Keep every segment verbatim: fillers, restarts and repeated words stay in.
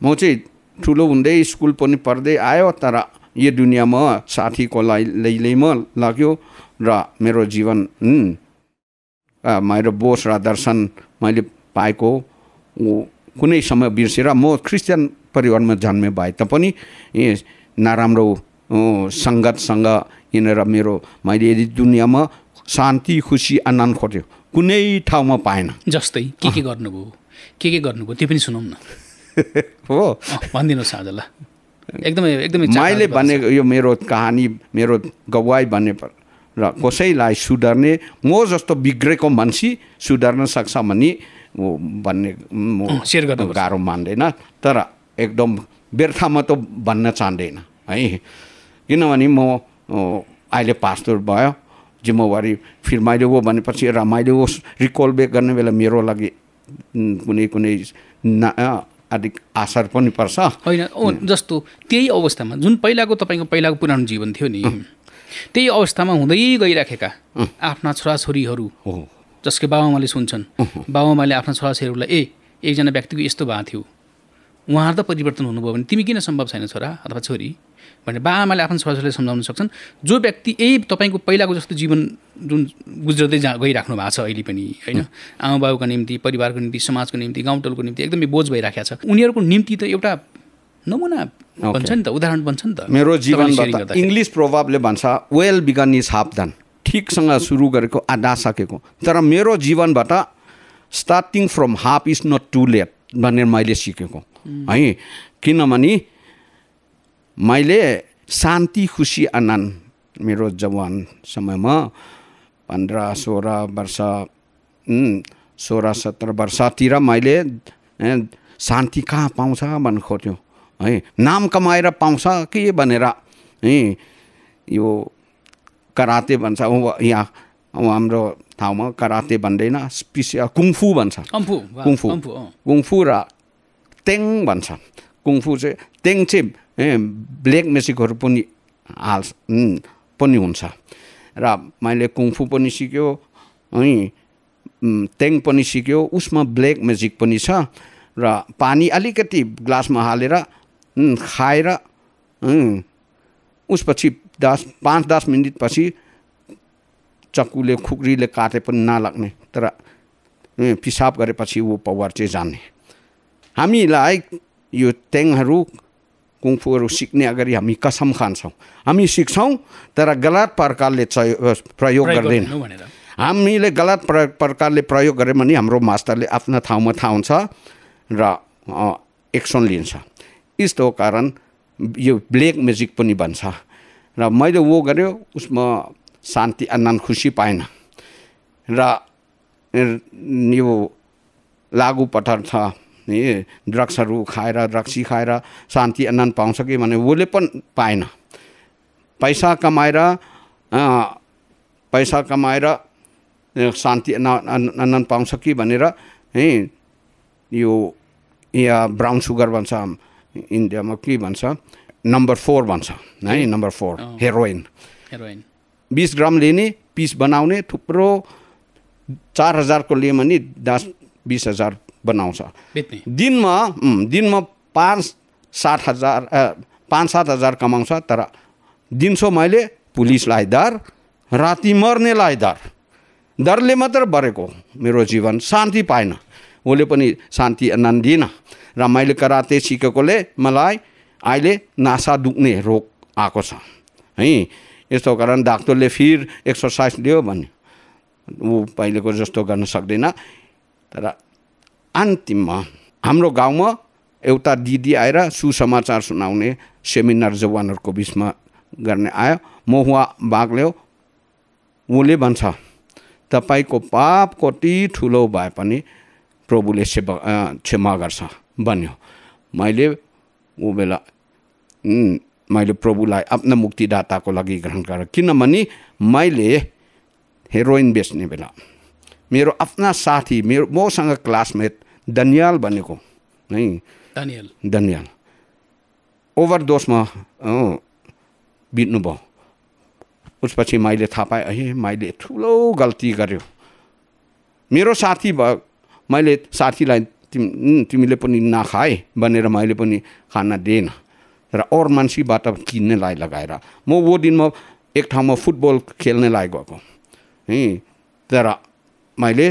म चाहिँ ठुलो हुँदै स्कुल पनि पढ्दै आयो तर यो दुनियाँमा साथीको लैलैमा लाग्यो र मेरो जीवन मेरो बोस र दर्शन मैले पाएको कुनै समय बिर्सेर म क्रिस्चियन परिवारमा जन्मे भए तापनि नराम्रो सङ्गतसँग हिँडेर मेरो मैले यदि दुनियाँमा शान्ति खुसी आनन्द खोज्यो कुनै ठाउँमा पाएन। जस्तै के के गर्नुभयो के के गर्नुभयो त्यो पनि सुनौँ न। हो भनिदिनुहोस् आज ल। एकदमै एकदमै मैले भनेको यो मेरो कहानी मेरो गवाई भने र कसैलाई सुधार्ने म जस्तो बिग्रेको मान्छे सुधार्न सक्छ भने भन्ने सेयर गर्नु गाह्रो मान्दैन तर एकदम व्यर्थमा त भन्न चाहँदैन है। किनभने म अहिले पास्टर भयो जिम्मेवारी फिर मैले वो भनेपछि र मैले वो रिकल ब्याक गर्ने बेला मेरो लागि कुनै कुनै अलिक असर पनि पर्छ होइन। जस्तो त्यही अवस्थामा जुन पहिलाको तपाईँको पहिलाको पुरानो जीवन थियो नि त्यही अवस्थामा हुँदै गइराखेका आफ्ना छोराछोरीहरू जसको बाबाआमाले सुन्छन् बाबाआमाले आफ्ना छोराछोरीहरूलाई ए एकजना व्यक्तिको यस्तो भएको थियो उहाँहरू त परिवर्तन हुनुभयो भने तिमी किन सम्भव छैन छोरा अथवा छोरी भने बाबाआमाले आफ्नो छोराछोरीलाई सम्झाउन सक्छन्। जो व्यक्ति यही तपाईँको पहिलाको जस्तो जीवन जुन गुज्रदै जा गइराख्नु भएको छ अहिले पनि होइन आमा बाबुको निम्ति परिवारको निम्ति समाजको निम्ति गाउँटोलको निम्ति एकदमै बोझ भइराखेको छ उनीहरूको निम्ति त एउटा नमुना बन्छ नि त उदाहरण बन्छ नि त। मेरो जीवनबाट इङ्ग्लिस प्रोभर्बले भन्छ well begun is half done ठिकसँग सुरु गरेको आधा सकेको तर मेरो जीवनबाट starting from half is not too late भनेर मैले सिकेको है। किनभने मैले शान्ति खुसी आनन्द मेरो जवान समयमा पन्ध्र सोह्र वर्ष सोह्र सत्र वर्षतिर मैले शान्ति कहाँ पाउँछ भन्नु खोज्यो है। नाम कमाएर पाउँछ के भनेर है यो कराते भन्छ यहाँ हाम्रो ठाउँमा कराते भन्दैन स्पेसियल कुङफू भन्छ कुङफू कुङफू र तेङ भन्छ। कुङफू चाहिँ तेङ चाहिँ ब्ल्याक म्याजिकहरू पनि हाल्छ पनि हुन्छ र मैले कुङफू पनि सिक्यो है तेङ पनि सिक्यो उसमा ब्ल्याक म्याजिक पनि छ र पानी अलिकति ग्लासमा हालेर खाएर उसपछि दस पाँच दस मिनटपछि चक्कुले खुकुरीले काटे पनि नलाग्ने तर पिसाब गरेपछि वो पावर चाहिँ जाने। हामीलाई यो तेङहरू कुङफूहरू सिक्ने अगाडि हामी कसम खान्छौँ हामी सिक्छौँ तर गलत प्रकारले प्रयोग गर्दैन। हामीले गलत प्रकारले प्रयोग गऱ्यो भने हाम्रो मास्टरले आफ्नो ठाउँमा थाहा हुन्छ र एक्सन लिन्छ। यस्तो कारण यो ब्ल्याक म्याजिक पनि भन्छ र मैले वो गर्यो उसमा शान्ति आनन्द खुसी पाएन र यो लागु पदार्थ ड्रग्सहरू खाएर ड्रग्सी खाएर शान्ति आनन्द पाउँछ कि भने उसले पनि पाएन। पैसा कमाएर पैसा कमाएर शान्ति आनन्द पाउँछ कि भनेर है यो यहाँ ब्राउन सुगर भन्छ इन्डियामा के भन्छ नम्बर फोर भन्छ है नम्बर फोर हेरोइन हेरोइन बीस ग्राम लिने पिस बनाउने थुप्रो चार हजारको लिए भने दस बीस हजार बनाउँछ दिनमा दिनमा पाँच सात हजार पाँच सात हजार कमाउँछ तर दिउँसो मैले पुलिसलाई डर राति मर्नेलाई डर डरले मात्र बढेको मेरो जीवन शान्ति पाएन उसले पनि शान्ति आनन्द दिएन र मैले कराते सिकेकोले मलाई अहिले नासा दुख्ने रोग आएको छ है। यस्तो कारण डाक्टरले फिर एक्सर्साइज दियो भने ऊ पहिलेको जस्तो गर्न सक्दैन तर अन्तिममा हाम्रो गाउँमा एउटा दिदी आएर सुसमाचार सुनाउने सेमिनार जवानहरूको बिचमा गर्ने आयो म उहाँ भाग लियो उसले भन्छ तपाईँको पाप कति ठुलो भए पनि प्रभुले सेवा क्षमा गर्छ भन्यो। मैले ऊ बेला मैले प्रभुलाई आफ्नो मुक्तिदाताको लागि ग्रहण गरेँ किनभने मैले हेरोइन बेच्ने बेला मेरो आफ्ना साथी मेरो मसँग क्लासमेट दनियाल भनेको है दानियल दनियाल ओभरडोजमा बित्नुभयो। उसपछि मैले थाहा पाएँ है मैले ठुलो गल्ती गर्यो। मेरो साथी भयो मैले साथीलाई तिम तिमीले पनि नखाए भनेर मैले पनि खाना दिएन र अरू मान्छेबाट किन्नेलाई लगाएर म वो दिनमा एक ठाउँमा फुटबल खेल्नेलाई गएको है तर मैले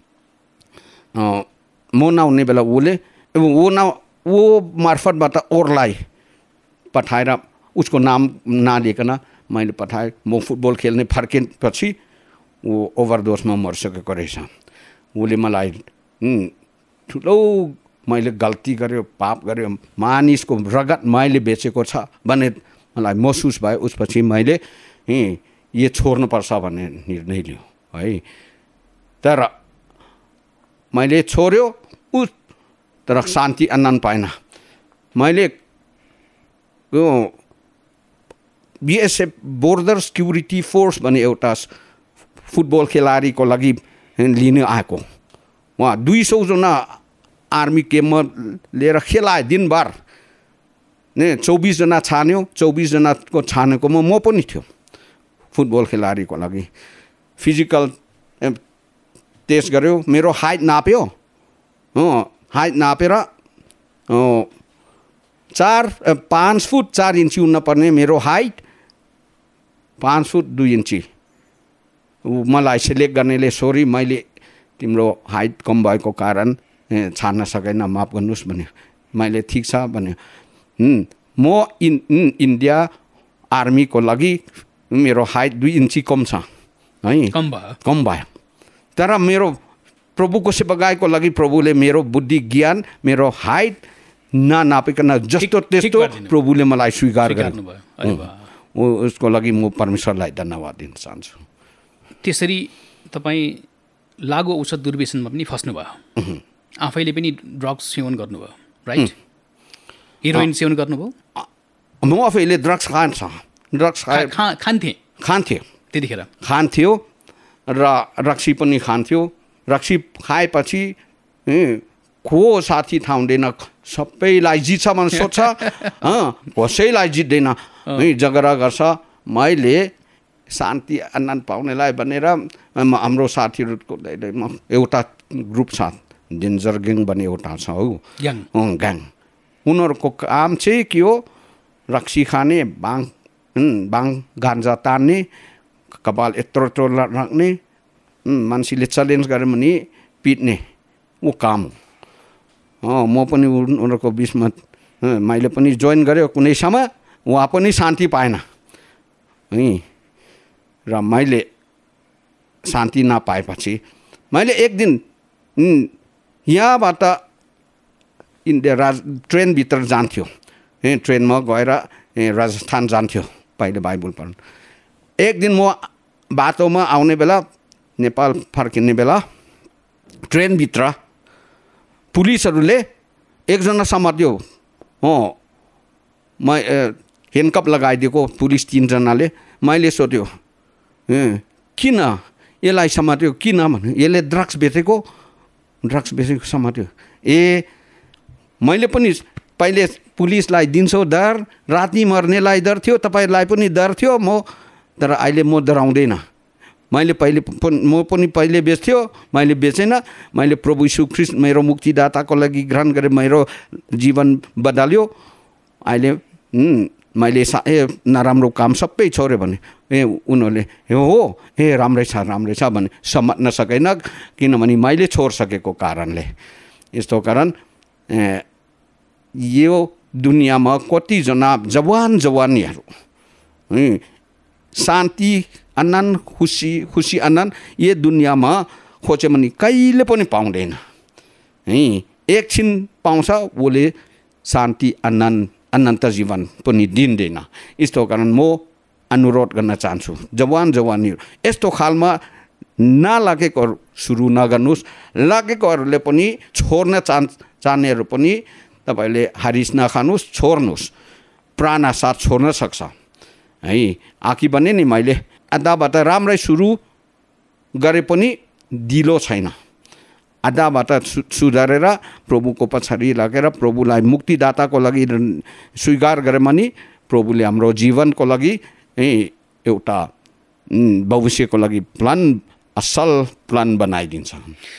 म नआउने बेला उसले वो न वो मार्फतबाट अरूलाई पठाएर उसको नाम नलिकन मैले पठाएँ म फुटबल खेल्ने फर्केपछि वो ओभरडोजमा मरिसकेको रहेछ उसले मलाई ठुलो मैले गल्ती गर्यो पाप गर्यो मानिसको रगत मैले बेचेको छ भन्ने मलाई महसुस भयो उसपछि मैले यो छोड्नुपर्छ भन्ने निर्णय लियो है तर मैले छोड्यो उस तर शान्ति आनन्द पाएन मैले यो बिएसएफ बोर्डर सिक्युरिटी फोर्स भन्ने एउटा फुटबल खेलाडीको लागि लिन आएको उहाँ दुई सौजना आर्मी केम्पमा लिएर खेलाए दिनभर ने चौबिसजना छान्यो चौबिसजनाको छानेकोमा म पनि थियो फुटबल खेलाडीको लागि फिजिकल टेस्ट गर्यो मेरो हाइट नाप्यो हाइट नापेर चार पाँच फुट चार इन्ची हुनुपर्ने मेरो हाइट पाँच फुट दुई इन्ची मलाई सिलेक्ट गर्नेले सरी मैले तिम्रो हाइट कम भएको कारण छान्न सकेन माफ गर्नुहोस् भने मैले ठिक छ भने म इन इन्डिया आर्मीको लागि मेरो हाइट दुई इन्ची कम छ है कम भयो कम भयो तर मेरो प्रभुको सेवागाईको लागि प्रभुले मेरो बुद्धि ज्ञान मेरो हाइट ननापिकन जस्तो त्यस्तो प्रभुले मलाई स्वीकार गर्नुभयो उसको लागि म परमेश्वरलाई धन्यवाद दिन चाहन्छु त्यसरी तपाईँ लागु औषध दुर्व्यसनमा पनि फस्नुभयो आफैले पनि ड्रग्स सेवन गर्नुभयो राइट हिरोइन सेवन गर्नुभयो म आफैले ड्रग्स खान्छ ड्रग्स खान्थेँ खान्थ्यो त्यतिखेर खान्थ्यो र रक्सी पनि खान्थ्यो रक्सी खाएपछि को साथी थाहा हुँदैन सबैलाई जित्छ भने सोध्छ कसैलाई जित्दैन झगडा गर्छ मैले शान्ति आनन्द पाउनेलाई भनेर हाम्रो साथीहरूको एउटा ग्रुप छ डेन्जर ग्याङ भन्ने एउटा छ हौ ग्याङ उनीहरूको काम चाहिँ के हो रक्सी खाने बाङ बाङ गान्जा तान्ने कपाल यत्रो यत्रो राख्ने मान्छेले च्यालेन्ज गऱ्यो भने पिट्ने ऊ काम हो म पनि उनीहरूको बिचमा मैले पनि जोइन गरेँ कुनै समय उहाँ पनि शान्ति पाएन है र मैले शान्ति नपाएपछि मैले एक दिन यहाँबाट इन्डिया राज ट्रेनभित्र जान्थ्यो ट्रेनमा गएर राजस्थान जान्थ्यो पहिले बाइबल पढ्नु एक दिन म बाटोमा आउने बेला नेपाल फर्किने बेला ट्रेनभित्र पुलिसहरूले एकजना समात्यो हो म ह्यान्डकप लगाइदिएको पुलिस तिनजनाले मैले सोध्यो किन यसलाई समात्यो किन भने यसले ड्रग्स बेचेको ड्रग्स बेचेको समात्यो ए मैले पनि पहिले पुलिसलाई दिन्छु डर राति मर्नेलाई डर थियो तपाईँलाई पनि डर थियो म तर अहिले म डराउँदैन मैले पहिले म पनि पहिले बेच्थ्यो मैले बेचेन मैले प्रभु यीशु ख्रीष्ट मेरो मुक्तिदाताको लागि ग्रहण गरेँ मेरो जीवन बदल्यो अहिले मैले सा ए नराम्रो काम सबै छोड्यो भने ए उनीहरूले हो ए राम्रै छ राम्रै छ भने सम्झ्न सकेन किनभने मैले छोडिसकेको कारणले यस्तो कारण यो दुनियाँमा कतिजना जवान जवानीहरू शान्ति आनन्द खुसी खुसी आनन्द यो दुनियाँमा खोज्यो भने कहिले पनि पाउँदैन है एकछिन पाउँछ उसले शान्ति आनन्द अनन्त जीवन पनि दिँदैन यस्तो कारण म अनुरोध गर्न चाहन्छु जवान जवानीहरू यस्तो खालमा नलागेकोहरू सुरु नगर्नुहोस् लागेकोहरूले पनि छोड्न चाह चाहनेहरू पनि तपाईँले हारिस नखानुहोस् छोड्नुहोस् प्राणसाथ छोड्न सक्छ है आखि भने नि मैले आधाबाट राम्रै सुरु गरे पनि दिलो छैन आधाबाट सुधारेर प्रभुको पछाडि लागेर प्रभुलाई मुक्तिदाताको लागि स्वीकार गरे भने प्रभुले हाम्रो जीवनको लागि एउटा भविष्यको लागि प्लान असल प्लान बनाइदिन्छ